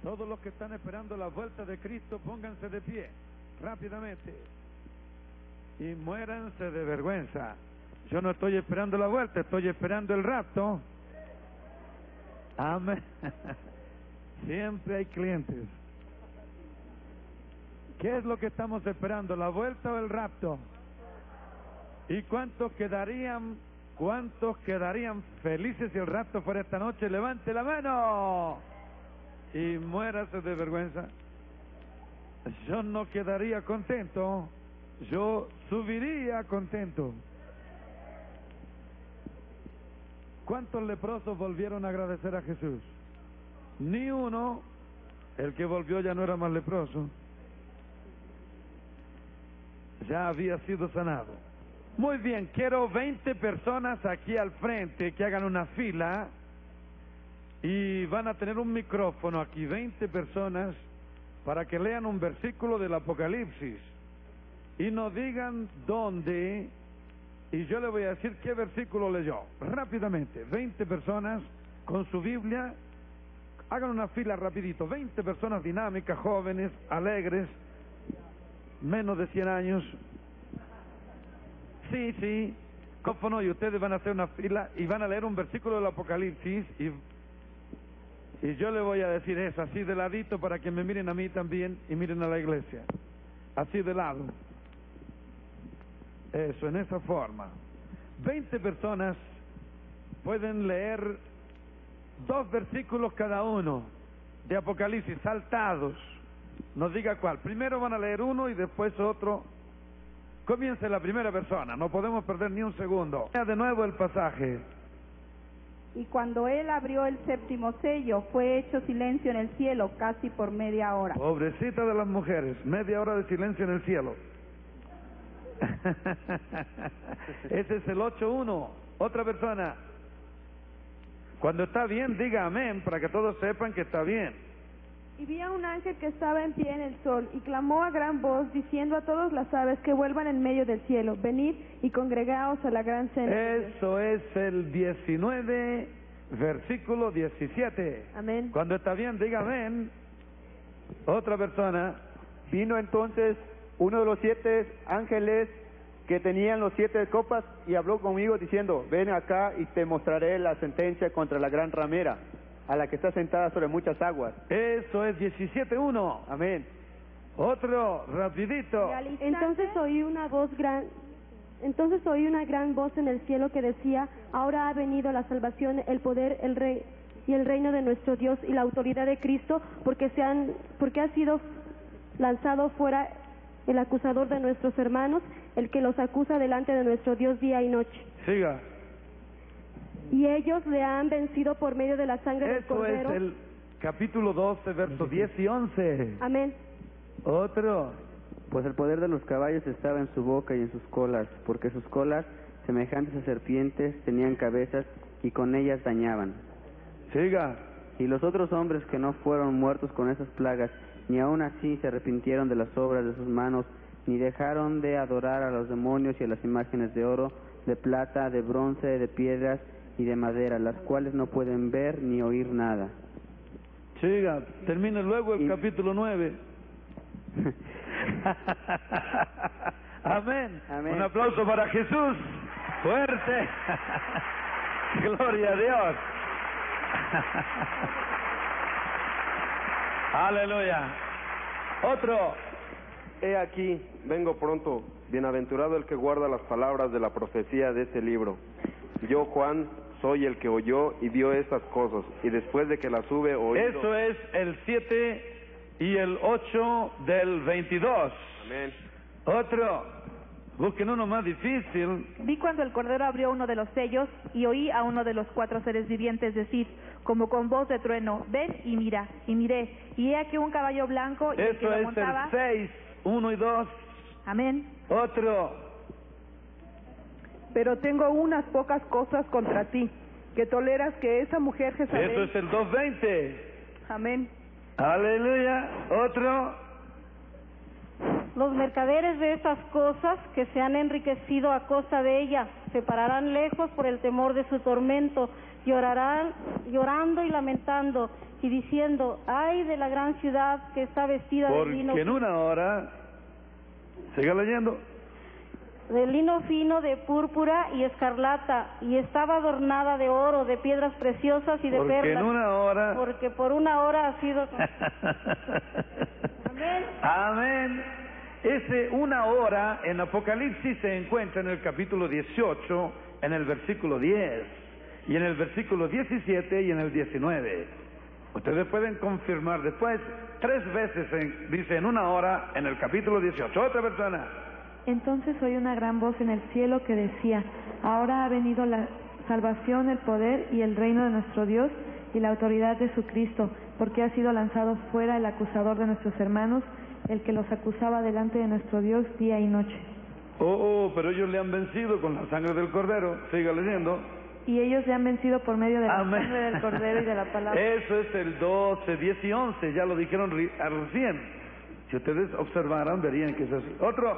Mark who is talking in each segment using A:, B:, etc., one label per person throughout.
A: Todos los que están esperando la vuelta de Cristo, pónganse de pie, rápidamente. Y muéranse de vergüenza. Yo no estoy esperando la vuelta, estoy esperando el rapto. Amén. Siempre hay clientes. ¿Qué es lo que estamos esperando, la vuelta o el rapto? ¿Y cuántos quedarían felices si el rapto fuera esta noche? Levante la mano y muérase de vergüenza. Yo no quedaría contento, yo subiría contento. ¿Cuántos leprosos volvieron a agradecer a Jesús? Ni uno. El que volvió ya no era más leproso, ya había sido sanado. Muy bien, quiero 20 personas aquí al frente que hagan una fila y van a tener un micrófono aquí, 20 personas, para que lean un versículo del Apocalipsis y nos digan dónde, y yo le voy a decir qué versículo leyó. Rápidamente, 20 personas con su Biblia, hagan una fila rapidito, 20 personas dinámicas, jóvenes, alegres, menos de 100 años. Sí, micrófono, y ustedes van a hacer una fila y van a leer un versículo del Apocalipsis y yo le voy a decir eso, así de ladito, para que me miren a mí también y miren a la iglesia, así de lado. Eso, en esa forma. 20 personas pueden leer 2 versículos cada uno de Apocalipsis, saltados. Nos diga cuál. Primero van a leer uno y después otro. Comience la primera persona, no podemos perder ni un segundo. De nuevo el pasaje.
B: Y cuando él abrió el 7º sello, fue hecho silencio en el cielo casi por media hora.
A: Pobrecita de las mujeres, media hora de silencio en el cielo. Ese es el 8.1. Otra persona. Cuando está bien, diga amén, para que todos sepan que está bien.
C: Y vi a un ángel que estaba en pie en el sol, y clamó a gran voz, diciendo a todas las aves que vuelvan en medio del cielo: venid y congregaos a la gran cena.
A: Eso es el 19, versículo 17.
C: Amén.
A: Cuando está bien, diga amén. Otra persona.
D: Vino entonces uno de los 7 ángeles que tenían los 7 copas y habló conmigo diciendo: ven acá y te mostraré la sentencia contra la gran ramera, a la que está sentada sobre muchas aguas.
A: Eso es 17.1.
D: Amén.
A: Otro, rapidito.
C: Entonces oí una gran voz en el cielo que decía: ahora ha venido la salvación, el poder, el rey y el reino de nuestro Dios y la autoridad de Cristo, porque ha sido lanzado fuera el acusador de nuestros hermanos, el que los acusa delante de nuestro Dios día y noche.
A: Siga.
C: Y ellos le han vencido por medio de la sangre del Cordero.
A: Eso es el capítulo 12, versos 10 y 11.
C: Amén.
A: Otro.
E: Pues el poder de los caballos estaba en su boca y en sus colas, porque sus colas, semejantes a serpientes, tenían cabezas y con ellas dañaban.
A: Siga.
E: Y los otros hombres que no fueron muertos con esas plagas, ni aun así se arrepintieron de las obras de sus manos, ni dejaron de adorar a los demonios y a las imágenes de oro, de plata, de bronce, de piedras y de madera, las cuales no pueden ver ni oír nada.
A: Siga, termina luego el capítulo 9. Amén.
E: Amén.
A: Un aplauso para Jesús. Fuerte. Gloria a Dios. Aleluya. Otro.
F: He aquí, vengo pronto, bienaventurado el que guarda las palabras de la profecía de este libro. Yo, Juan, soy el que oyó y vio estas cosas, y después de que las hube oído...
A: Eso es el 7 y el 8 del 22.
F: Amén.
A: Otro. Busquen uno más difícil.
B: Vi cuando el Cordero abrió uno de los sellos y oí a uno de los 4 seres vivientes decir, como con voz de trueno: ven y mira. Y miré, y he aquí un caballo blanco, y el que
A: Eso
B: lo
A: es
B: montaba...
A: el 6, 1 y 2.
B: Amén.
A: Otro.
G: Pero tengo unas pocas cosas contra ti, que toleras que esa mujer Jezabel...
A: Eso es el 2:20.
G: Amén.
A: Aleluya. Otro.
H: Los mercaderes de estas cosas que se han enriquecido a costa de ella se pararán lejos por el temor de su tormento, llorarán llorando y lamentando y diciendo: ay de la gran ciudad que está vestida de lino.
A: Porque en una hora, siga leyendo,
H: de lino fino, de púrpura y escarlata, y estaba adornada de oro, de piedras preciosas y de
A: porque
H: perlas.
A: en una hora,
H: porque por una hora ha sido. Amén.
A: Amén. Ese una hora en Apocalipsis se encuentra en el capítulo 18, en el versículo 10, y en el versículo 17 y en el 19. Ustedes pueden confirmar después, 3 veces dice en una hora en el capítulo 18. Otra persona.
B: Entonces oí una gran voz en el cielo que decía: ahora ha venido la salvación, el poder y el reino de nuestro Dios y la autoridad de su Cristo, porque ha sido lanzado fuera el acusador de nuestros hermanos, el que los acusaba delante de nuestro Dios día y noche.
A: Pero ellos le han vencido con la sangre del Cordero. Siga leyendo.
B: Y ellos le han vencido por medio de la
A: Amén.
B: sangre del Cordero y de la palabra.
A: Eso es el 12, 10 y 11, ya lo dijeron recién. Si ustedes observaran, verían que es así. Otro.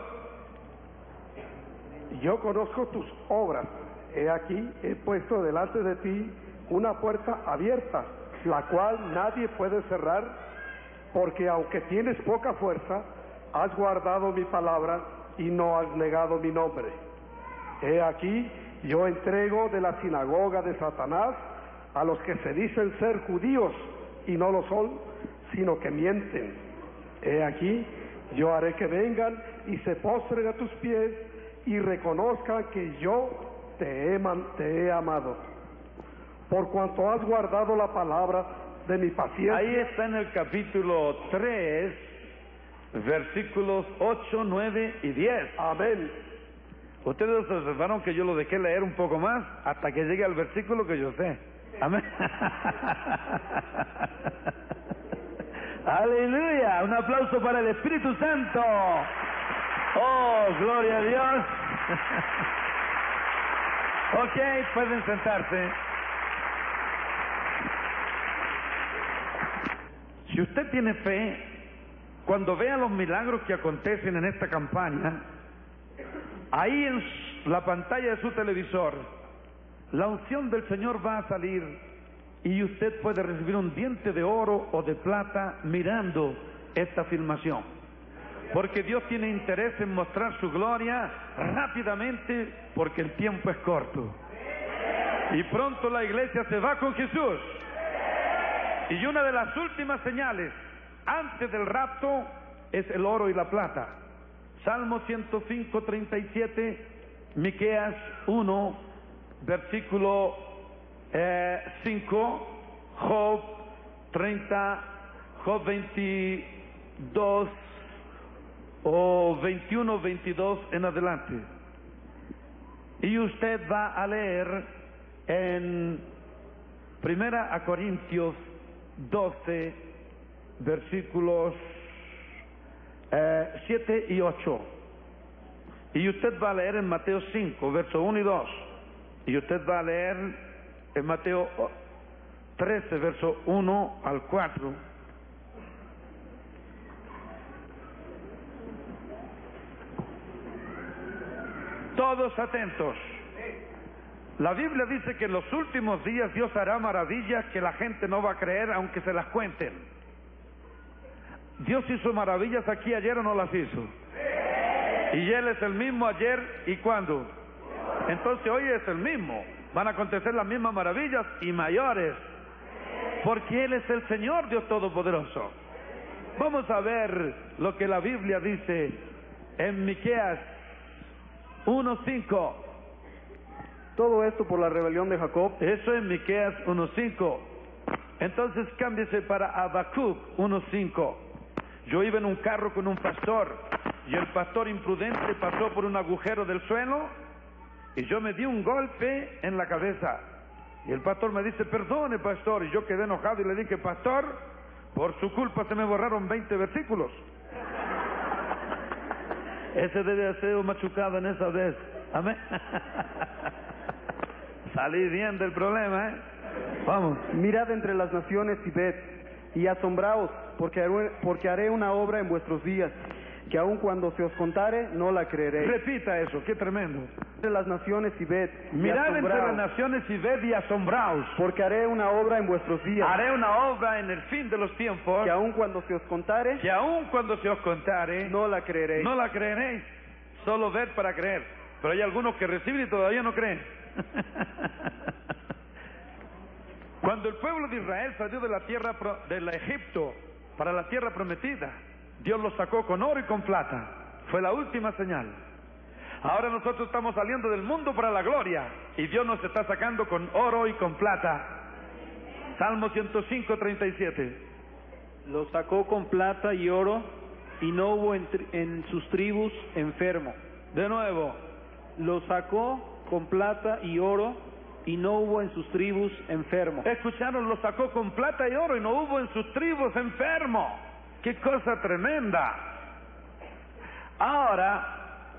I: Yo conozco tus obras. He aquí, he puesto delante de ti una puerta abierta, la cual nadie puede cerrar, porque aunque tienes poca fuerza, has guardado mi palabra y no has negado mi nombre. He aquí, yo entrego de la sinagoga de Satanás a los que se dicen ser judíos y no lo son, sino que mienten. He aquí, yo haré que vengan y se postren a tus pies y reconozcan que yo te he amado. Por cuanto has guardado la palabra de mi paciencia.
A: Ahí está en el capítulo 3, versículos 8, 9 y 10.
I: Amén.
A: Ustedes observaron que yo lo dejé leer un poco más hasta que llegue al versículo que yo sé. Amén. Aleluya. Un aplauso para el Espíritu Santo. Oh, gloria a Dios. Ok, pueden sentarse. Si usted tiene fe, cuando vea los milagros que acontecen en esta campaña, ahí en la pantalla de su televisor, la unción del Señor va a salir y usted puede recibir un diente de oro o de plata mirando esta filmación. Porque Dios tiene interés en mostrar su gloria rápidamente, porque el tiempo es corto. Y pronto la iglesia se va con Jesús. Y una de las últimas señales antes del rapto es el oro y la plata. Salmo 105, 37, Miqueas 1, versículo 5, Job 30, Job 22 o 21, 22 en adelante. Y usted va a leer en 1 Corintios 12, versículos 7 y 8. Y usted va a leer en Mateo 5, verso 1 y 2. Y usted va a leer en Mateo 13, verso 1 al 4. Todos atentos. La Biblia dice que en los últimos días Dios hará maravillas que la gente no va a creer aunque se las cuenten. Dios hizo maravillas aquí ayer o no las hizo. Y Él es el mismo ayer y cuándo. Entonces hoy es el mismo. Van a acontecer las mismas maravillas y mayores. Porque Él es el Señor Dios Todopoderoso. Vamos a ver lo que la Biblia dice en Miqueas 1:5.
D: Todo esto por la rebelión de Jacob.
A: Eso es Miqueas 1:5. Entonces cámbiese para Habacuc 1:5. Yo iba en un carro con un pastor y el pastor imprudente pasó por un agujero del suelo y yo me di un golpe en la cabeza. Y el pastor me dice: perdone, pastor. Y yo quedé enojado y le dije: pastor, por su culpa se me borraron 20 versículos. Ese debe haber sido machucado en esa vez. Amén. Salí bien del problema, ¿eh? Vamos.
D: Mirad entre las naciones y ved, y asombraos, porque haré una obra en vuestros días. que aun cuando se os contare, no la creeréis.
A: Repita eso, qué tremendo.
D: Entre las naciones y ved, y
A: Mirad entre
D: asombraos,
A: las naciones y ved y asombraos.
D: porque haré una obra en vuestros días,
A: Haré una obra en el fin de los tiempos,
D: que aun cuando se os contare,
A: que aun cuando se os contare,
D: no la creeréis.
A: no la creeréis. Solo ver para creer. Pero hay algunos que reciben y todavía no creen. Cuando el pueblo de Israel salió de la tierra del Egipto para la tierra prometida, Dios los sacó con oro y con plata. Fue la última señal. Ahora nosotros estamos saliendo del mundo para la gloria y Dios nos está sacando con oro y con plata. Salmo 105:37.
J: Los sacó con plata y oro, y no hubo en sus tribus enfermo.
A: De nuevo.
J: Los sacó con plata y oro, y no hubo en sus tribus enfermo.
A: Escucharon, lo sacó con plata y oro y no hubo en sus tribus enfermo. ¡Qué cosa tremenda! Ahora,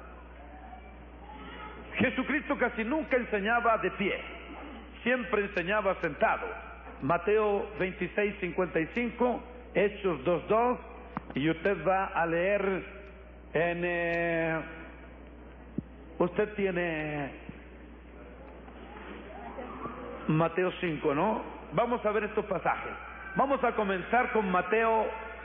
A: Jesucristo casi nunca enseñaba de pie, siempre enseñaba sentado. Mateo 26:55, Hechos 2:2, y usted va a leer en... usted tiene Mateo 5, ¿no? Vamos a ver estos pasajes. Vamos a comenzar con Mateo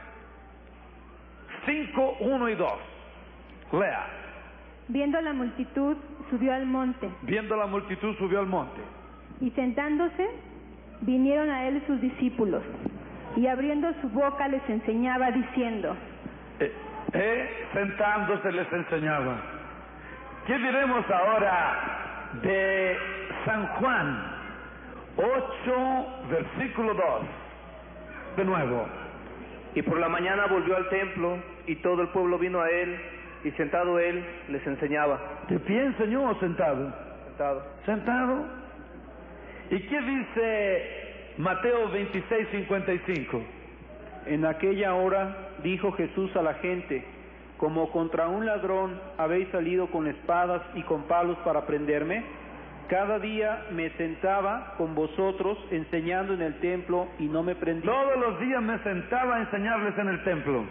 A: 5, 1 y 2. Lea.
K: Viendo la multitud, subió al monte.
A: Viendo la multitud, subió al monte.
K: Y sentándose, vinieron a él sus discípulos. Y abriendo su boca les enseñaba diciendo.
A: Sentándose les enseñaba. ¿Qué diremos ahora de San Juan 8, versículo 2? De nuevo.
L: Y por la mañana volvió al templo, y todo el pueblo vino a él, y sentado él les enseñaba.
A: ¿De pie enseñó o sentado?
L: Sentado.
A: ¿Sentado? ¿Y qué dice Mateo 26:55?
J: En aquella hora dijo Jesús a la gente: como contra un ladrón habéis salido con espadas y con palos para prenderme, cada día me sentaba con vosotros enseñando en el templo y no me prendí.
A: Todos los días me sentaba a enseñarles en el templo.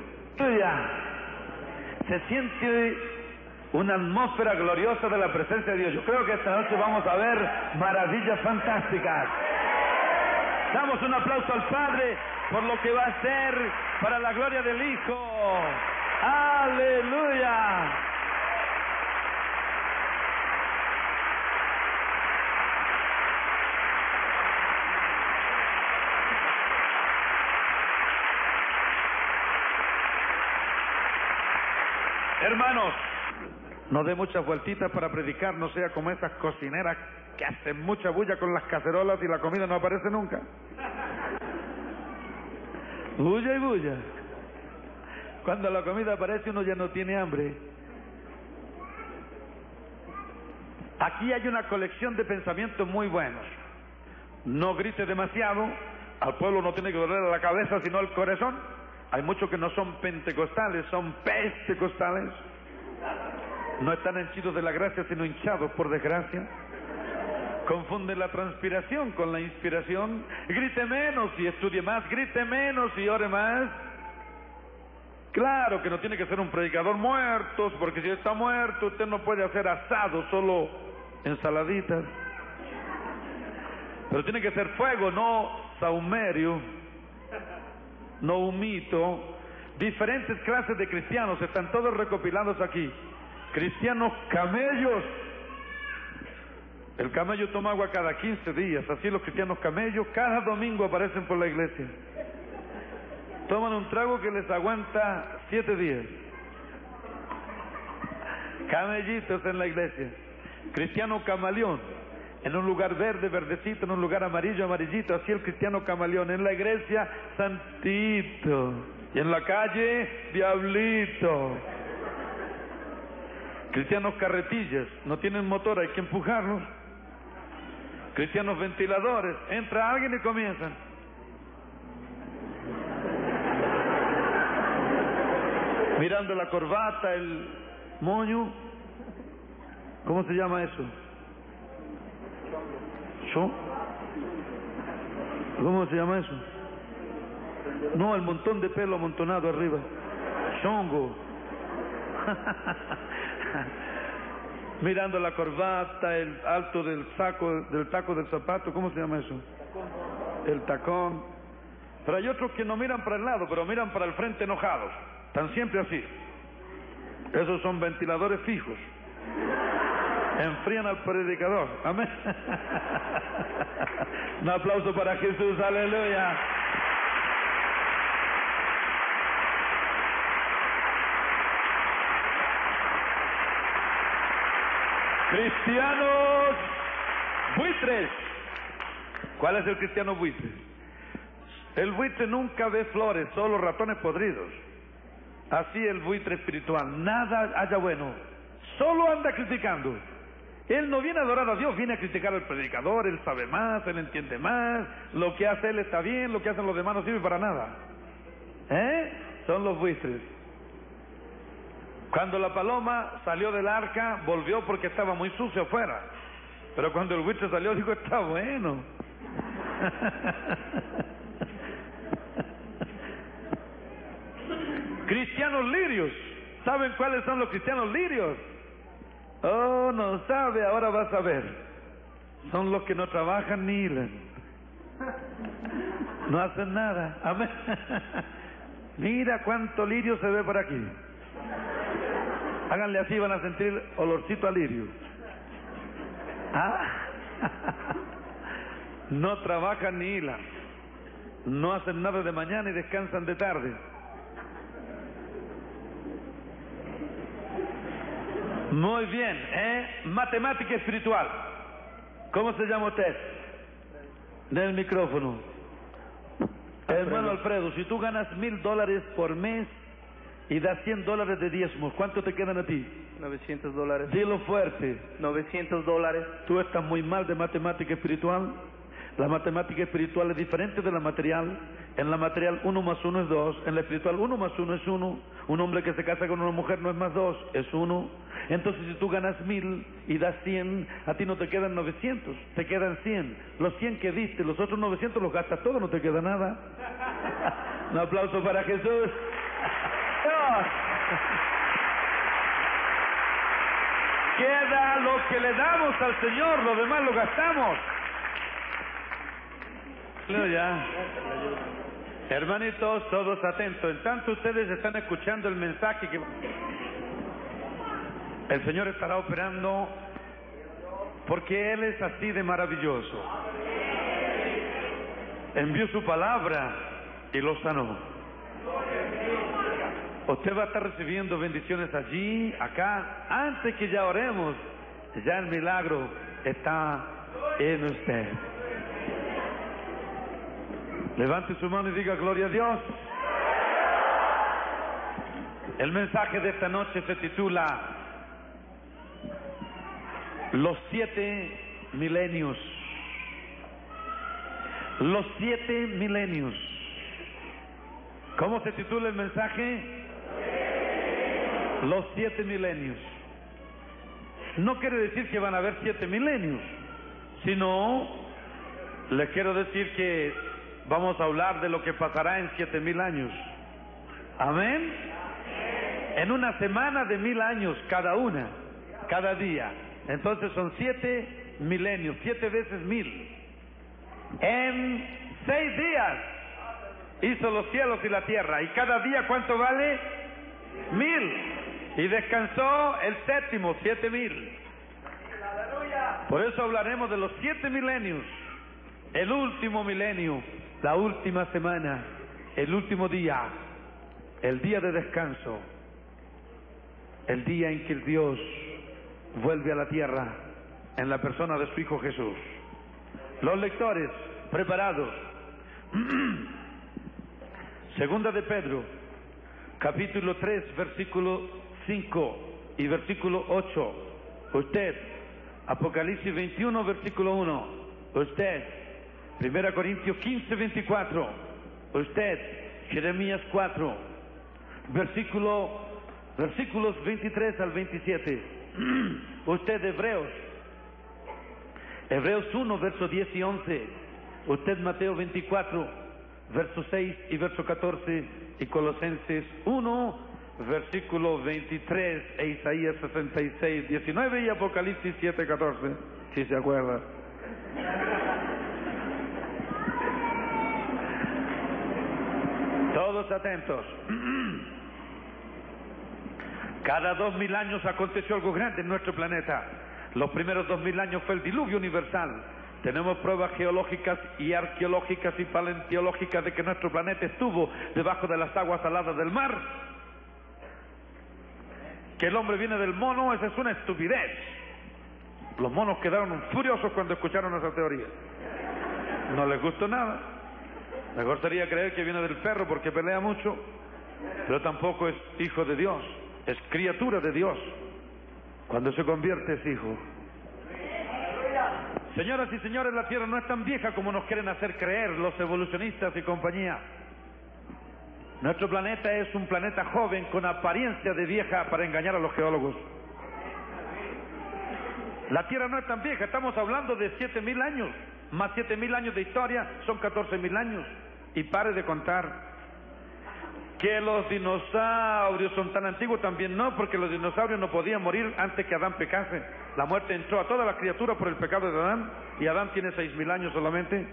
A: Se siente una atmósfera gloriosa de la presencia de Dios. Yo creo que esta noche vamos a ver maravillas fantásticas. Damos un aplauso al Padre por lo que va a hacer para la gloria del Hijo. ¡Aleluya! Hermanos, no dé muchas vueltitas para predicar, no sea como esas cocineras que hacen mucha bulla con las cacerolas y la comida no aparece nunca. Bulla y bulla. Cuando la comida aparece uno ya no tiene hambre. Aquí hay una colección de pensamientos muy buenos. No grite demasiado, al pueblo no tiene que doler la cabeza sino el corazón. Hay muchos que no son pentecostales, son pestecostales. No están henchidos de la gracia, sino hinchados por desgracia. Confunden la transpiración con la inspiración. Grite menos y estudie más, grite menos y ore más. Claro que no tiene que ser un predicador muerto, porque si está muerto usted no puede hacer asado, solo ensaladitas. Pero tiene que ser fuego, no saumerio, no humito. Diferentes clases de cristianos están todos recopilados aquí. Cristianos camellos. El camello toma agua cada 15 días, así los cristianos camellos cada domingo aparecen por la iglesia. Toman un trago que les aguanta 7 días. Camellitos en la iglesia. Cristiano camaleón. En un lugar verde, verdecito, en un lugar amarillo, amarillito. Así el cristiano camaleón. En la iglesia, santito. Y en la calle, diablito. Cristianos carretillas. No tienen motor, hay que empujarlos. Cristianos ventiladores. Entra alguien y comienzan. Mirando la corbata, el moño. ¿Cómo se llama eso? ¿Cómo se llama eso? No, el montón de pelo amontonado arriba. Chongo. Mirando la corbata, el alto del taco del zapato, ¿cómo se llama eso? El tacón. Pero hay otros que no miran para el lado, pero miran para el frente enojados. Están siempre así. Esos son ventiladores fijos. Enfrían al predicador. Amén. Un aplauso para Jesús, aleluya. Cristianos buitres. ¿Cuál es el cristiano buitre? El buitre nunca ve flores, solo ratones podridos. Así el buitre espiritual, nada haya bueno, solo anda criticando. Él no viene a adorar a Dios, viene a criticar al predicador. Él sabe más, él entiende más, lo que hace él está bien, lo que hacen los demás no sirve para nada. Son los buitres. Cuando la paloma salió del arca, volvió porque estaba muy sucio afuera. Pero cuando el buitre salió, dijo, está bueno. Cristianos lirios. ¿Saben cuáles son los cristianos lirios? Oh, no sabe, ahora vas a ver. Son los que no trabajan ni hilan. No hacen nada. Amén. Mira cuánto lirio se ve por aquí. Háganle así, van a sentir olorcito a lirio. No trabajan ni hilan. No hacen nada de mañana y descansan de tarde. Muy bien, matemática espiritual. ¿Cómo se llama usted? Del micrófono. Hermano Alfredo, si tú ganas $1,000 por mes y das $100 de diezmos, ¿cuánto te quedan a ti?
L: $900.
A: Dilo fuerte.
L: $900.
A: ¿Tú estás muy mal de matemática espiritual? La matemática espiritual es diferente de la material. En la material 1 más 1 es 2. En la espiritual 1 más 1 es 1. Un hombre que se casa con una mujer no es más 2, es 1. Entonces si tú ganas 1,000 y das 100, a ti no te quedan 900, te quedan 100. Los 100 que diste, los otros 900 los gastas todo, no te queda nada. Un aplauso para Jesús. Dios. Queda lo que le damos al Señor, lo demás lo gastamos. Ya. Hermanitos, todos atentos. En tanto ustedes están escuchando el mensaje que el Señor estará operando, porque Él es así de maravilloso. Envió su palabra y lo sanó. Usted va a estar recibiendo bendiciones allí, acá. Antes que ya oremos, ya el milagro está en usted. Levante su mano y diga gloria a Dios. El mensaje de esta noche se titula Los 7 milenios. Los 7 milenios. ¿Cómo se titula el mensaje? Los 7 milenios. No quiere decir que van a haber 7 milenios, sino les quiero decir que vamos a hablar de lo que pasará en 7,000 años. Amén. En una semana de 1,000 años cada una, cada día. Entonces son 7 milenios, 7 veces 1,000. En 6 días hizo los cielos y la tierra. ¿Y cada día cuánto vale? 1,000. Y descansó el séptimo, 7,000. Por eso hablaremos de los 7 milenios. El último milenio, la última semana, el último día, el día de descanso, el día en que Dios vuelve a la tierra en la persona de su Hijo Jesús. Los lectores, preparados. Segunda de Pedro, capítulo 3, versículo 5 y versículo 8. Usted, Apocalipsis 21, versículo 1. Usted, 1 Corintios 15, 24. Usted, Jeremías 4, versículos 23 al 27. Usted, Hebreos 1, versos 10 y 11. Usted, Mateo 24, versos 6 y verso 14. Y Colosenses 1, versículo 23, e Isaías 66, 19 y Apocalipsis 7, 14, si se acuerda. Todos atentos. Cada 2000 años aconteció algo grande en nuestro planeta. Los primeros 2000 años fue el diluvio universal. Tenemos pruebas geológicas y arqueológicas y paleontológicas de que nuestro planeta estuvo debajo de las aguas saladas del mar. Que el hombre viene del mono, esa es una estupidez. Los monos quedaron furiosos cuando escucharon esa teoría. No les gustó nada. Mejor sería creer que viene del perro porque pelea mucho, pero tampoco es hijo de Dios, es criatura de Dios. Cuando se convierte es hijo. Señoras y señores, la Tierra no es tan vieja como nos quieren hacer creer los evolucionistas y compañía. Nuestro planeta es un planeta joven con apariencia de vieja para engañar a los geólogos. La Tierra no es tan vieja, estamos hablando de 7000 años, más 7000 años de historia, son 14000 años. Y pare de contar. Que los dinosaurios son tan antiguos, también no, porque los dinosaurios no podían morir antes que Adán pecase. La muerte entró a todas las criaturas por el pecado de Adán, y Adán tiene 6000 años solamente.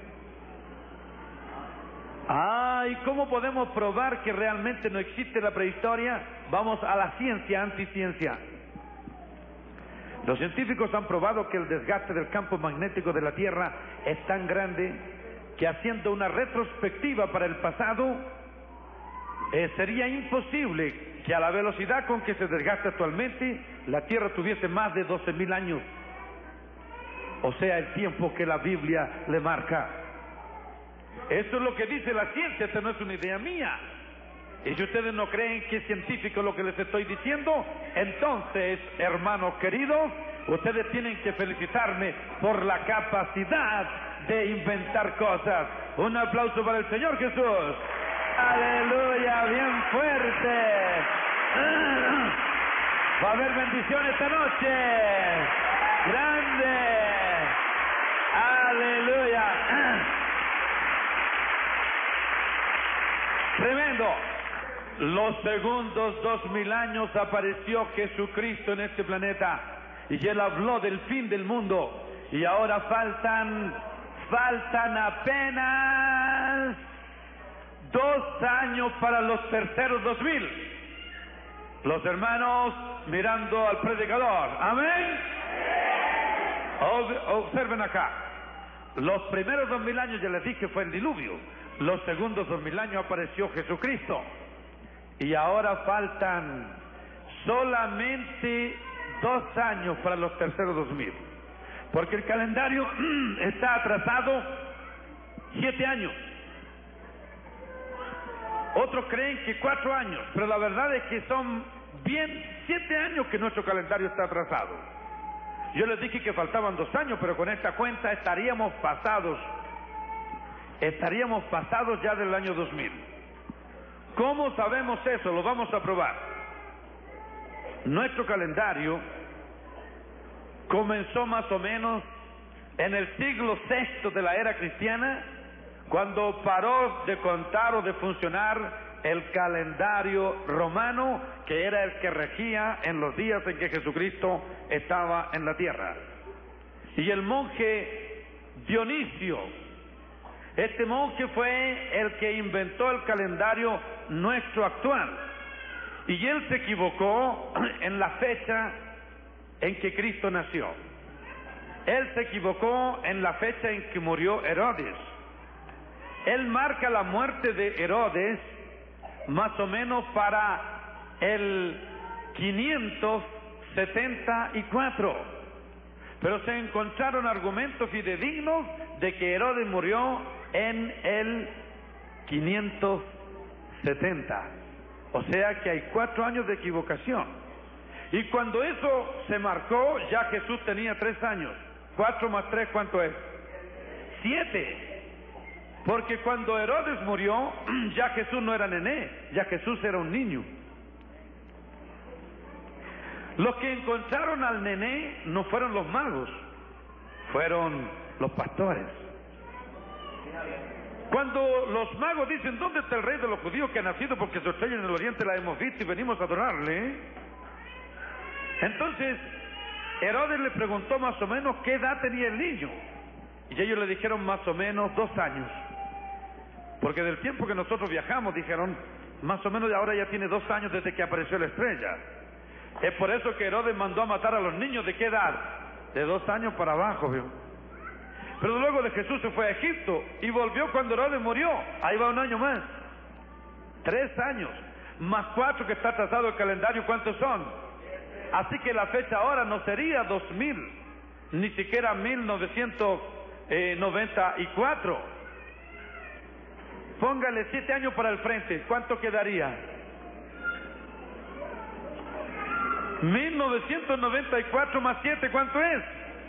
A: ¿Y cómo podemos probar que realmente no existe la prehistoria? Vamos a la ciencia anticiencia. Los científicos han probado que el desgaste del campo magnético de la Tierra es tan grande que, haciendo una retrospectiva para el pasado, sería imposible que a la velocidad con que se desgasta actualmente la Tierra tuviese más de 12.000 años, o sea, el tiempo que la Biblia le marca. Eso es lo que dice la ciencia, esta no es una idea mía. Y si ustedes no creen que es científico lo que les estoy diciendo, entonces, hermanos queridos, ustedes tienen que felicitarme por la capacidad de inventar cosas. Un aplauso para el Señor Jesús. Aleluya, bien fuerte. Va a haber bendición esta noche. Grande. Aleluya. Tremendo. Los segundos 2000 años apareció Jesucristo en este planeta y Él habló del fin del mundo, y ahora faltan apenas 2 años para los terceros 2000. Los hermanos mirando al predicador. Amén. Observen acá. Los primeros 2000 años, ya les dije, fue el diluvio. Los segundos 2000 años apareció Jesucristo. Y ahora faltan solamente 2 años para los terceros 2000. Porque el calendario está atrasado 7 años. Otros creen que 4 años, pero la verdad es que son bien 7 años que nuestro calendario está atrasado. Yo les dije que faltaban 2 años, pero con esta cuenta estaríamos pasados ya del año 2000. ¿Cómo sabemos eso? Lo vamos a probar. Nuestro calendario comenzó más o menos en el siglo VI de la era cristiana, cuando paró de contar o de funcionar el calendario romano, que era el que regía en los días en que Jesucristo estaba en la tierra. Y el monje Dionisio, este monje fue el que inventó el calendario nuestro actual, y él se equivocó en la fecha en que Cristo nació. Él se equivocó en la fecha en que murió Herodes. Él marca la muerte de Herodes más o menos para el 574, pero se encontraron argumentos fidedignos de que Herodes murió en el 570, o sea que hay 4 años de equivocación. Y cuando eso se marcó, ya Jesús tenía 3 años. 4 más 3, ¿cuánto es? 7. Porque cuando Herodes murió, ya Jesús no era nené, ya Jesús era un niño. Los que encontraron al nené no fueron los magos, fueron los pastores. Cuando los magos dicen, ¿dónde está el rey de los judíos que ha nacido? Porque su estrella en el oriente la hemos visto y venimos a adorarle. Entonces, Herodes le preguntó más o menos qué edad tenía el niño. Y ellos le dijeron más o menos 2 años. Porque del tiempo que nosotros viajamos, dijeron, más o menos ahora ya tiene 2 años desde que apareció la estrella. Es por eso que Herodes mandó a matar a los niños. ¿De qué edad? De 2 años para abajo, ¿vio? Pero luego de Jesús se fue a Egipto y volvió cuando Herodes murió. Ahí va 1 año más. 3 años. Más 4 que está trazado el calendario, ¿cuántos son? Así que la fecha ahora no sería 2000, ni siquiera 1994. Póngale 7 años para el frente, ¿cuánto quedaría? 1994 más 7, ¿cuánto es?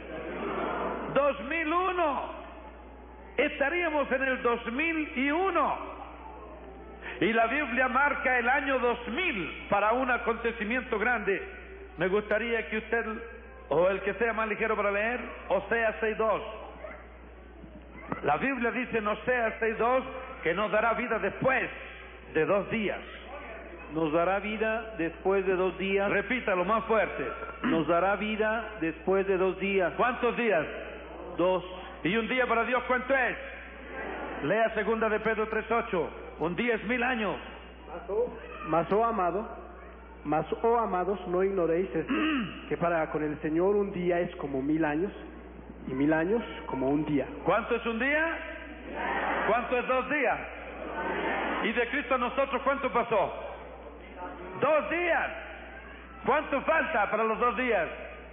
A: 2001. Estaríamos en el 2001. Y la Biblia marca el año 2000 para un acontecimiento grande. Me gustaría que usted, o el que sea más ligero para leer, Oseas 6:2. La Biblia dice en Oseas 6:2 que nos dará vida después de 2 días.
J: Nos dará vida después de 2 días.
A: Repítalo más fuerte.
J: Nos dará vida después de 2 días.
A: ¿Cuántos días?
J: 2.
A: ¿Y un día para Dios cuánto es? Lea 2 de Pedro 3:8. Un día es 1000 años.
I: Mas, oh amados, no ignoréis esto, que para con el Señor un día es como 1000 años, y 1000 años como un día.
A: ¿Cuánto es un día? ¿Cuánto es 2 días? ¿Y de Cristo a nosotros cuánto pasó? 2 días. ¿Cuánto falta para los 2 días?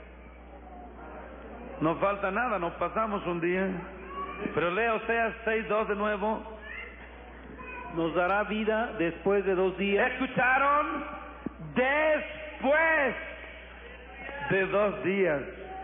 A: No falta nada, nos pasamos un día. Pero lea Oseas 6:2 de nuevo.
J: Nos dará vida después de 2 días.
A: ¿Escucharon? Después de 2 días.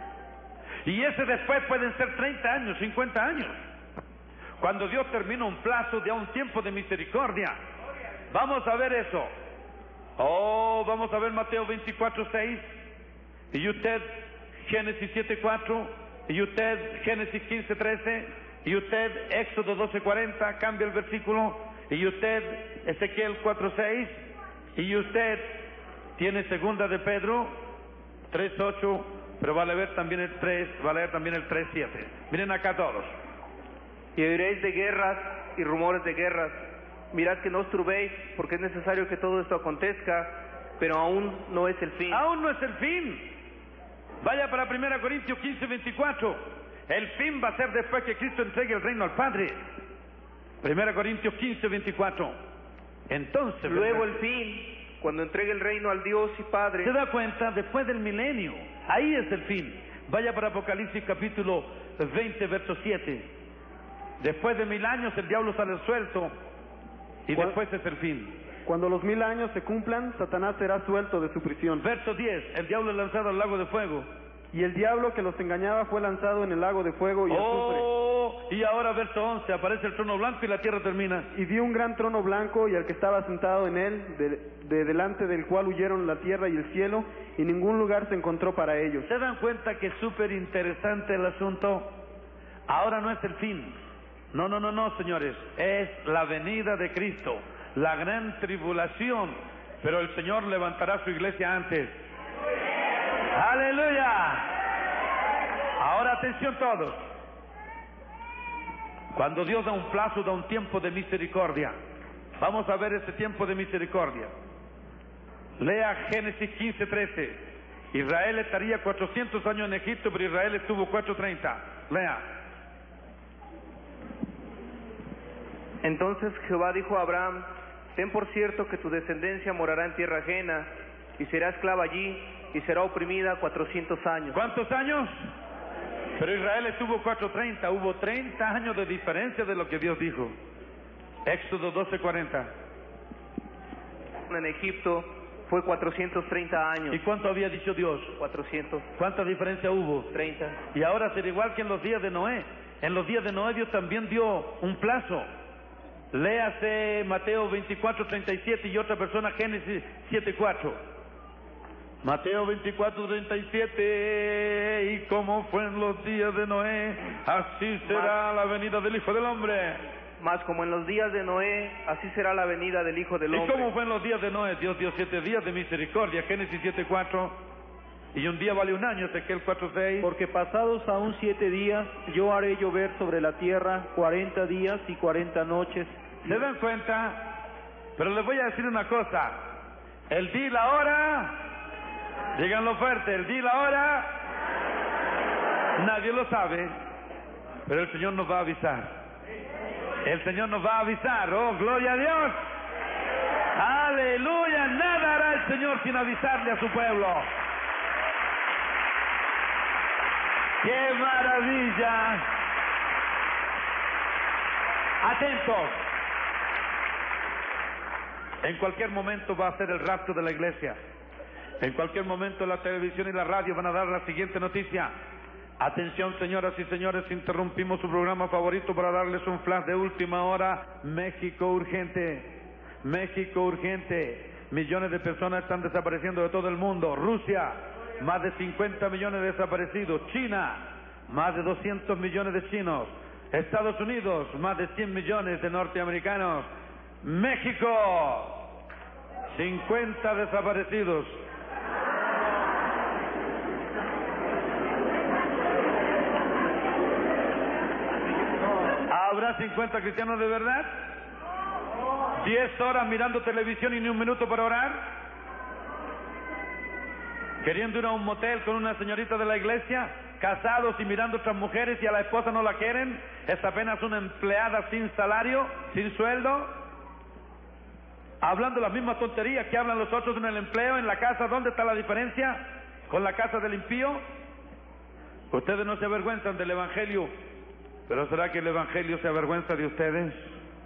A: Y ese después pueden ser 30 años, 50 años. Cuando Dios termina un plazo de un tiempo de misericordia. Vamos a ver eso. Vamos a ver Mateo 24:6. Y usted Génesis 7:4. Y usted Génesis 15:13. Y usted Éxodo 12:40. Cambia el versículo. Y usted Ezequiel 4:6. Y usted tiene 2 de Pedro 3:8, pero va a leer también el 3:7. Miren acá todos.
L: Y oiréis de guerras y rumores de guerras. Mirad que no os turbéis, porque es necesario que todo esto acontezca, pero aún no es el fin.
A: Aún no es el fin. Vaya para 1 Corintios 15:24. El fin va a ser después que Cristo entregue el reino al Padre. 1 Corintios 15:24. Entonces,
L: luego el fin, cuando entregue el reino al Dios y Padre.
A: ¿Se da cuenta? Después del milenio. Ahí es el fin. Vaya para Apocalipsis capítulo 20, verso 7. Después de 1000 años el diablo sale suelto y después es el fin.
E: Cuando los 1000 años se cumplan, Satanás será suelto de su prisión.
A: Verso 10. El diablo es lanzado al lago de fuego.
E: Y el diablo que los engañaba fue lanzado en el lago de fuego y azufre.
A: Y ahora verso 11, aparece el trono blanco y la tierra termina.
E: Y vi un gran trono blanco y al que estaba sentado en él, de delante del cual huyeron la tierra y el cielo, y ningún lugar se encontró para ellos.
A: ¿Se dan cuenta que es súper interesante el asunto? Ahora no es el fin. No, señores. Es la venida de Cristo, la gran tribulación. Pero el Señor levantará su iglesia antes. ¡Aleluya! Ahora atención todos. Cuando Dios da un plazo, da un tiempo de misericordia. Vamos a ver ese tiempo de misericordia. Lea Génesis 15:13. Israel estaría 400 años en Egipto, pero Israel estuvo 430. Lea.
L: Entonces Jehová dijo a Abraham: ten por cierto que tu descendencia morará en tierra ajena, y será esclava allí, y será oprimida 400 años.
A: ¿Cuántos años? Pero Israel estuvo 430, hubo 30 años de diferencia de lo que Dios dijo. Éxodo 12:40.
L: En Egipto fue 430 años.
A: ¿Y cuánto había dicho Dios?
L: 400.
A: ¿Cuánta diferencia hubo?
L: 30.
A: Y ahora será igual que en los días de Noé. En los días de Noé Dios también dio un plazo. Léase Mateo 24:37 y otra persona Génesis 7:4. Mateo 24:37. Y como fue en los días de Noé, así será la venida del Hijo del Hombre.
L: mas como en los días de Noé, así será la venida del Hijo del
A: ¿Y
L: Hombre.
A: cómo fue en los días de Noé? Dios dio 7 días de misericordia, Génesis 7:4. Y un día vale un año, Ezequiel 4:6.
J: Porque pasados aún 7 días, yo haré llover sobre la tierra 40 días y 40 noches.
A: ¿Se dan cuenta? Pero les voy a decir una cosa. El día y la hora, díganlo fuerte, el día y la hora, nadie lo sabe, pero el Señor nos va a avisar. El Señor nos va a avisar. ¡Oh, gloria a Dios! ¡Aleluya! Nada hará el Señor sin avisarle a su pueblo. ¡Qué maravilla! Atentos. En cualquier momento va a ser el rapto de la iglesia. En cualquier momento la televisión y la radio van a dar la siguiente noticia. Atención, señoras y señores, interrumpimos su programa favorito para darles un flash de última hora. México urgente. México urgente. Millones de personas están desapareciendo de todo el mundo. Rusia, más de 50 millones de desaparecidos. China, más de 200 millones de chinos. Estados Unidos, más de 100 millones de norteamericanos. México, 50 desaparecidos. ¿Habrá 50 cristianos de verdad? 10 horas mirando televisión y ni un minuto para orar. Queriendo ir a un motel con una señorita de la iglesia, casados y mirando otras mujeres y a la esposa no la quieren, es apenas una empleada sin salario, sin sueldo, hablando las mismas tonterías que hablan los otros en el empleo, en la casa. ¿Dónde está la diferencia con la casa del impío? Ustedes no se avergüenzan del evangelio, pero ¿será que el evangelio se avergüenza de ustedes?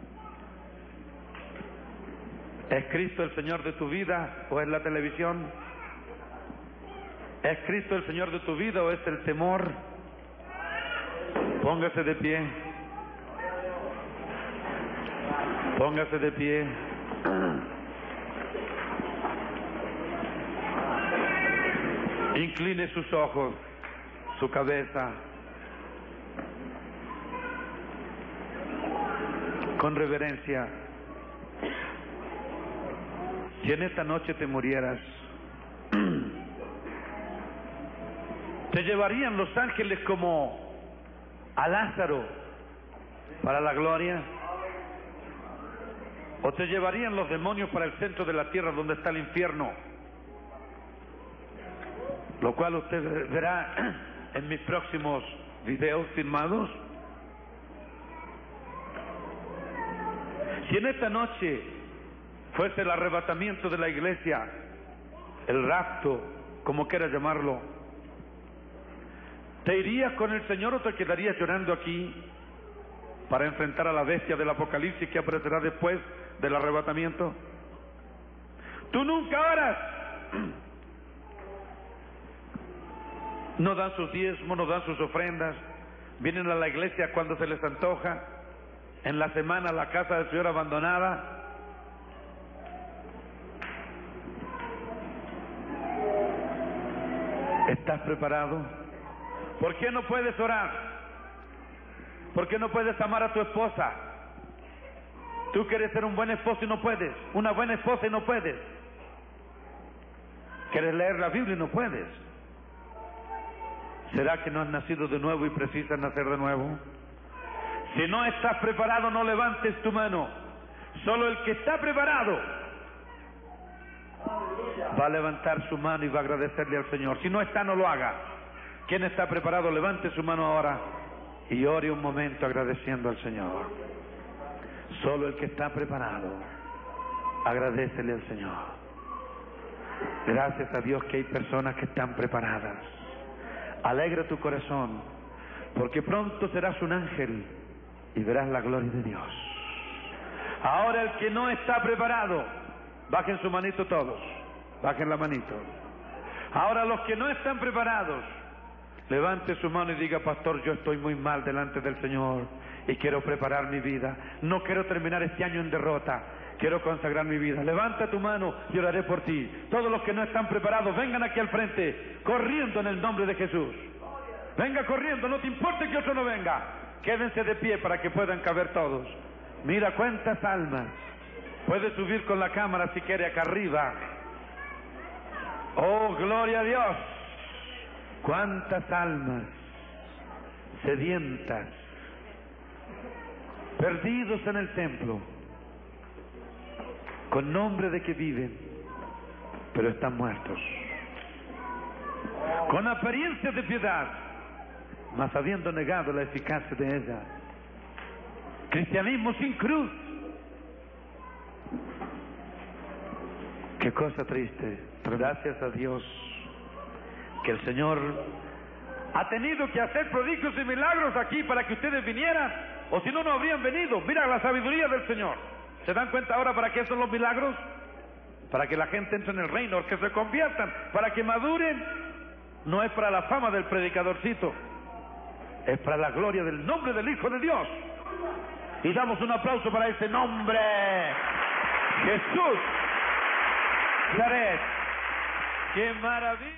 A: ¿Es Cristo el Señor de tu vida o es la televisión? ¿Es Cristo el Señor de tu vida o es el temor? Póngase de pie. Póngase de pie. Incline sus ojos, su cabeza, con reverencia. Si en esta noche te murieras, ¿te llevarían los ángeles como a Lázaro para la gloria? ¿O te llevarían los demonios para el centro de la tierra donde está el infierno? Lo cual usted verá en mis próximos videos filmados. Si en esta noche fuese el arrebatamiento de la iglesia, el rapto, como quieras llamarlo, ¿te irías con el Señor o te quedarías llorando aquí para enfrentar a la bestia del Apocalipsis que aparecerá después del arrebatamiento? Tú nunca oras. No dan sus diezmos, no dan sus ofrendas, vienen a la iglesia cuando se les antoja, en la semana a la casa del Señor abandonada. ¿Estás preparado? ¿Por qué no puedes orar? ¿Por qué no puedes amar a tu esposa? Tú quieres ser un buen esposo y no puedes, una buena esposa y no puedes. Quieres leer la Biblia y no puedes. ¿Será que no has nacido de nuevo y precisas nacer de nuevo? Si no estás preparado, no levantes tu mano. Solo el que está preparado va a levantar su mano y va a agradecerle al Señor. Si no está, no lo haga. ¿Quién está preparado? Levante su mano ahora y ore un momento agradeciendo al Señor. Solo el que está preparado, agradécele al Señor. Gracias a Dios que hay personas que están preparadas. Alegra tu corazón, porque pronto serás un ángel y verás la gloria de Dios. Ahora el que no está preparado, bajen su manito todos, bajen la manito. Ahora los que no están preparados, levante su mano y diga: pastor, yo estoy muy mal delante del Señor y quiero preparar mi vida. No quiero terminar este año en derrota, quiero consagrar mi vida. Levanta tu mano y oraré por ti. Todos los que no están preparados, vengan aquí al frente, corriendo en el nombre de Jesús. Venga corriendo, no te importe que otro no venga. Quédense de pie para que puedan caber todos. Mira cuántas almas. Puede subir con la cámara si quiere acá arriba. Oh, gloria a Dios. Cuántas almas sedientas, perdidos en el templo, con nombre de que viven, pero están muertos. Con apariencia de piedad, mas habiendo negado la eficacia de ella. Cristianismo sin cruz. Qué cosa triste. Gracias a Dios que el Señor ha tenido que hacer prodigios y milagros aquí para que ustedes vinieran, o si no, no habrían venido. Mira la sabiduría del Señor. ¿Se dan cuenta ahora para qué son los milagros? Para que la gente entre en el reino, que se conviertan, para que maduren. No es para la fama del predicadorcito, es para la gloria del nombre del Hijo de Dios. Y damos un aplauso para ese nombre, Jesús Nazaret. ¡Qué maravilla!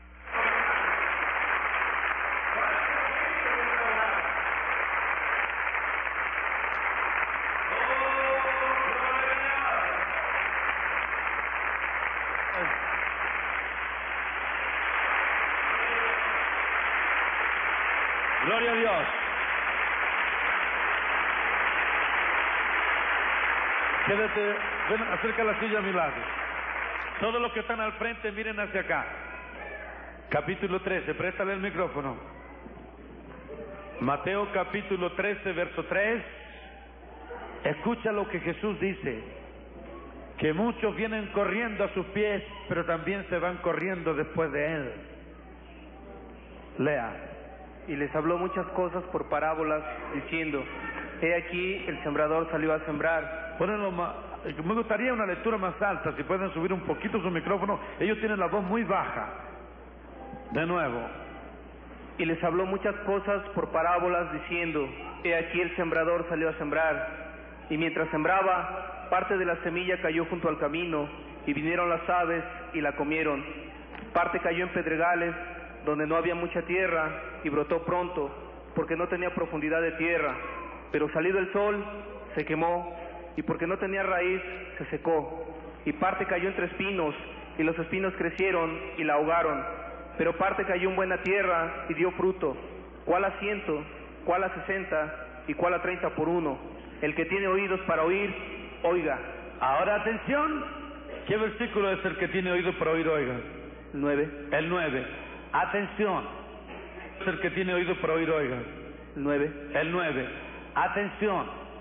A: Gloria a Dios. Quédate, ven, acerca la silla a mi lado. Todos los que están al frente miren hacia acá. Capítulo 13, préstale el micrófono. Mateo capítulo 13, verso 3. Escucha lo que Jesús dice, que muchos vienen corriendo a sus pies, pero también se van corriendo después de Él. Lea.
L: Y les habló muchas cosas por parábolas, diciendo: He aquí, el sembrador salió a sembrar.
A: Me gustaría una lectura más alta, si pueden subir un poquito su micrófono. Ellos tienen la voz muy baja. De nuevo.
L: Y les habló muchas cosas por parábolas, diciendo: He aquí, el sembrador salió a sembrar. Y mientras sembraba, parte de la semilla cayó junto al camino, y vinieron las aves y la comieron. Parte cayó en pedregales, donde no había mucha tierra, y brotó pronto, porque no tenía profundidad de tierra. Pero salido el sol, se quemó, y porque no tenía raíz, se secó. Y parte cayó entre espinos, y los espinos crecieron y la ahogaron. Pero parte cayó en buena tierra, y dio fruto, cuál a 100, cuál a 60, y cuál a 30 por uno. El que tiene oídos para oír, oiga.
A: Ahora atención, ¿qué versículo es el que tiene oídos para oír, oiga?
L: 9.
A: El 9. Atención, es el que tiene oídos para oír, oiga.
L: 9.
A: El 9. Atención.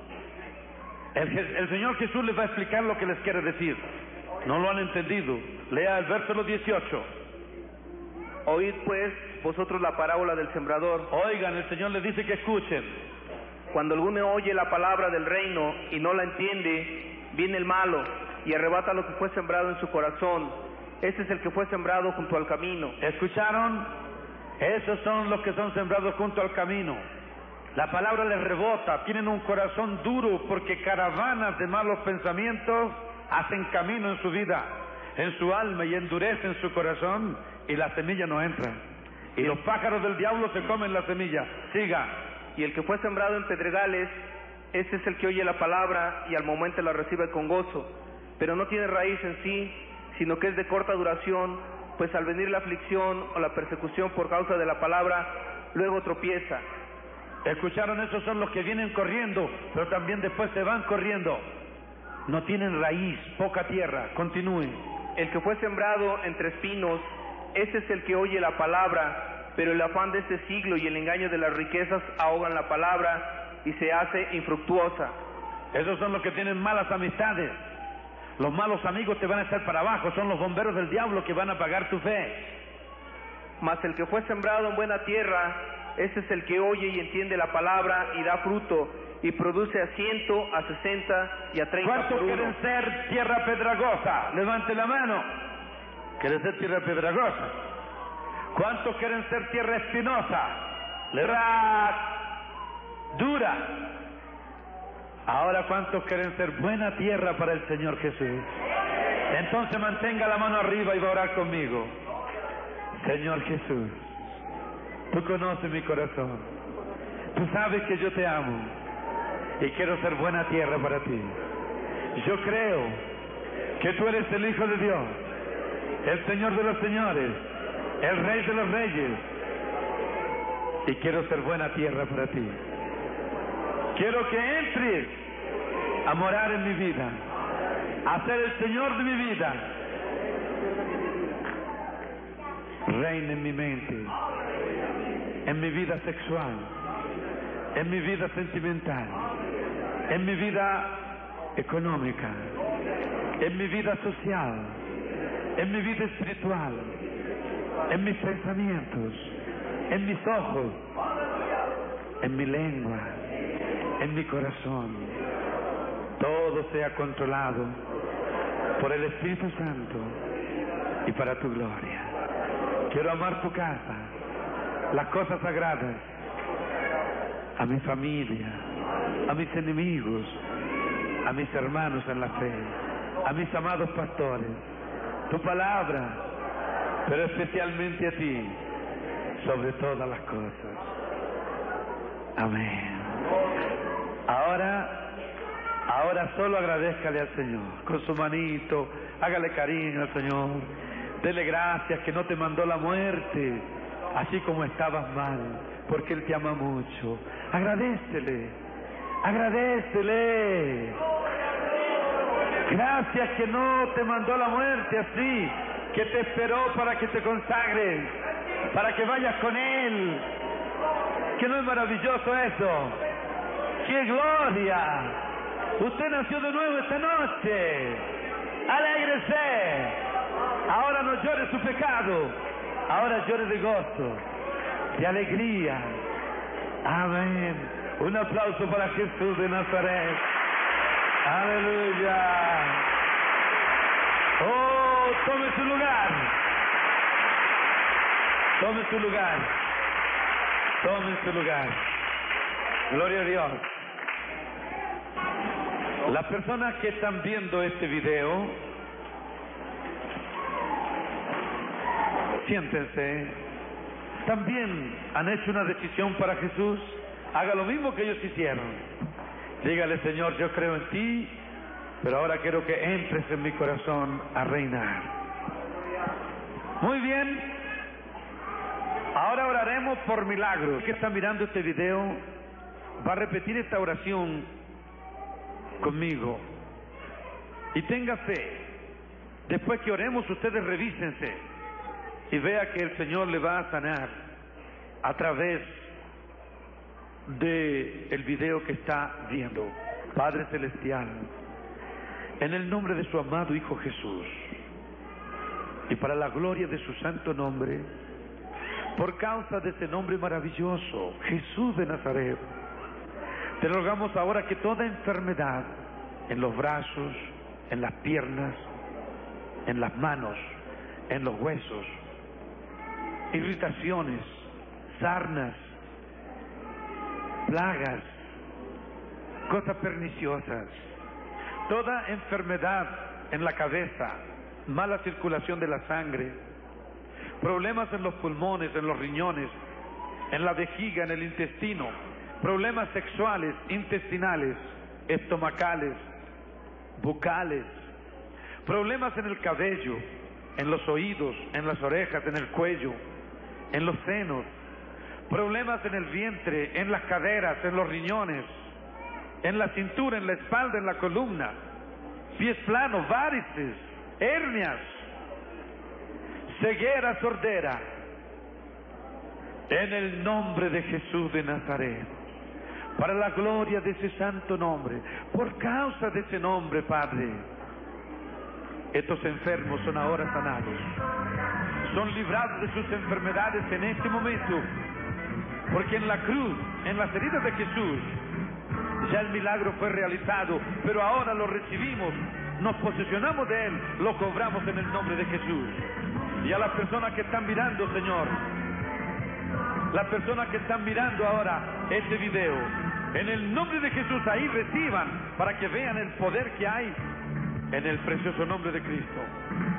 A: El Señor Jesús les va a explicar lo que les quiere decir. No lo han entendido. Lea el verso 18.
L: Oíd pues vosotros la parábola del sembrador.
A: Oigan, el Señor les dice que escuchen.
L: Cuando alguno oye la palabra del reino y no la entiende, viene el malo y arrebata lo que fue sembrado en su corazón. Ese es el que fue sembrado junto al camino.
A: ¿Escucharon? Esos son los que son sembrados junto al camino. La palabra les rebota, tienen un corazón duro porque caravanas de malos pensamientos hacen camino en su vida, en su alma, y endurecen su corazón, y la semilla no entra. Y los pájaros del diablo se comen la semilla. Siga.
L: Y el que fue sembrado en pedregales, ese es el que oye la palabra y al momento la recibe con gozo, pero no tiene raíz en sí, sino que es de corta duración, pues al venir la aflicción o la persecución por causa de la palabra, luego tropieza.
A: ¿Escucharon? Esos son los que vienen corriendo, pero también después se van corriendo. No tienen raíz, poca tierra. Continúe.
L: El que fue sembrado entre espinos, ese es el que oye la palabra, pero el afán de este siglo y el engaño de las riquezas ahogan la palabra y se hace infructuosa.
A: Esos son los que tienen malas amistades. Los malos amigos te van a echar para abajo, son los bomberos del diablo que van a apagar tu fe.
L: Mas el que fue sembrado en buena tierra, ese es el que oye y entiende la palabra y da fruto, y produce a 100, a 60 y a 30
A: ¿Cuántos
L: por uno.
A: quieren ser tierra pedregosa? Levante la mano. ¿Quieren ser tierra pedregosa? ¿Cuántos quieren ser tierra espinosa? Dura. Ahora, ¿cuántos quieren ser buena tierra para el Señor Jesús? Entonces mantenga la mano arriba y va a orar conmigo. Señor Jesús, tú conoces mi corazón. Tú sabes que yo te amo. y quiero ser buena tierra para ti. Yo creo que tú eres el Hijo de Dios, el Señor de los señores, el Rey de los reyes, y quiero ser buena tierra para ti. Quiero que entres a morar en mi vida, a ser el Señor de mi vida. Reina en mi mente, en mi vida sexual, en mi vida sentimental, en mi vida económica, en mi vida social, en mi vida espiritual, en mis pensamientos, en mis ojos, en mi lengua, en mi corazón. Todo sea controlado por el Espíritu Santo y para tu gloria. Quiero amar tu casa, las cosas sagradas, a mi familia, a mis enemigos, a mis hermanos en la fe, a mis amados pastores, tu palabra, pero especialmente a ti, sobre todas las cosas. Amén. Ahora solo agradézcale al Señor, con su manito, hágale cariño al Señor, dele gracias que no te mandó la muerte, así como estabas mal, porque Él te ama mucho. Agradécele. Gracias que no te mandó la muerte así, que te esperó para que te consagres, para que vayas con Él. ¿Que no es maravilloso eso? ¡Qué gloria! Usted nació de nuevo esta noche. Alégrese. Ahora no llore su pecado, ahora llore de gozo, de alegría. Amén. Un aplauso para Jesús de Nazaret. Aleluya. Oh, tome su lugar. Tome su lugar. Tome su lugar. Gloria a Dios. Las personas que están viendo este video, siéntense. También han hecho una decisión para Jesús. Haga lo mismo que ellos hicieron. Dígale: Señor, yo creo en ti, pero ahora quiero que entres en mi corazón a reinar. Muy bien. Ahora oraremos por milagros. El que está mirando este video va a repetir esta oración conmigo. Y tenga fe. Después que oremos, ustedes revísense y vea que el Señor le va a sanar a través del video que está viendo. Padre Celestial, en el nombre de su amado Hijo Jesús, y para la gloria de su santo nombre, por causa de ese nombre maravilloso, Jesús de Nazaret, te rogamos ahora que toda enfermedad en los brazos, en las piernas, en las manos, en los huesos, irritaciones, sarnas, plagas, cosas perniciosas, toda enfermedad en la cabeza, mala circulación de la sangre, problemas en los pulmones, en los riñones, en la vejiga, en el intestino, problemas sexuales, intestinales, estomacales, bucales, problemas en el cabello, en los oídos, en las orejas, en el cuello, en los senos, problemas en el vientre, en las caderas, en los riñones, en la cintura, en la espalda, en la columna, pies planos, varices, hernias, ceguera, sordera, en el nombre de Jesús de Nazaret, para la gloria de ese santo nombre, por causa de ese nombre, Padre, estos enfermos son ahora sanados, son librados de sus enfermedades en este momento, porque en la cruz, en las heridas de Jesús, ya el milagro fue realizado, pero ahora lo recibimos, nos posesionamos de él, lo cobramos en el nombre de Jesús. Y a las personas que están mirando, Señor, las personas que están mirando ahora este video, en el nombre de Jesús, ahí reciban, para que vean el poder que hay en el precioso nombre de Cristo.